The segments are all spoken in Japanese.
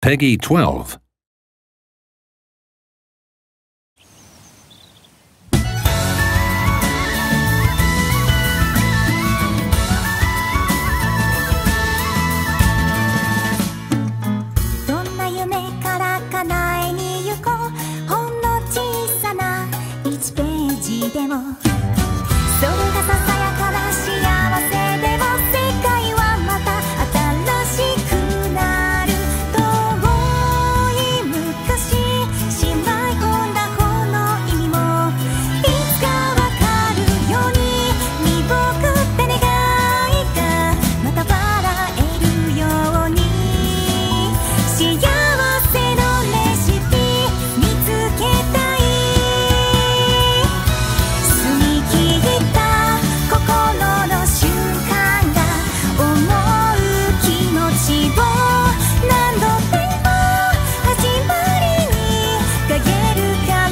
Peggy 12. どんな夢から叶えに行こう。ほんの小さな1ページでも、それがささやかな幸せでも、世界はまた新しくなる。遠い昔しまい込んだこの意味も、いつかわかるように、身を送って願いがまた笑えるように。幸せのレシピ見つけたい。澄み切った心の瞬間が思う気持ちを何度でも始まりに変えるから。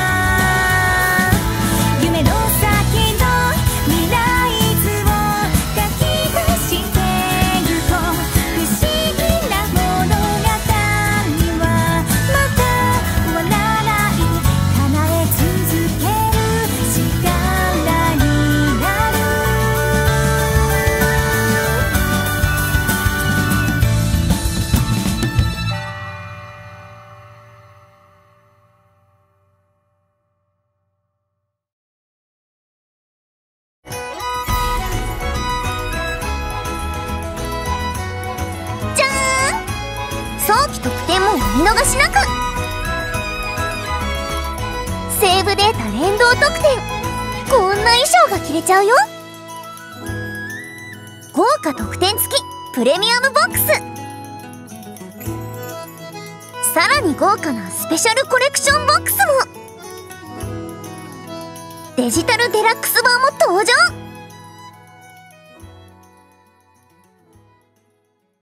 夢の先の未来図を書き出してると、不思議な物語はまた終わらない。叶え続ける力になる。じゃーん！早期得点もお見逃しなく。セーブデータ連動特典、こんな衣装が着れちゃうよ。豪華特典付きプレミアムボックス、さらに豪華なスペシャルコレクションボックスも。デジタルデラックス版も登場。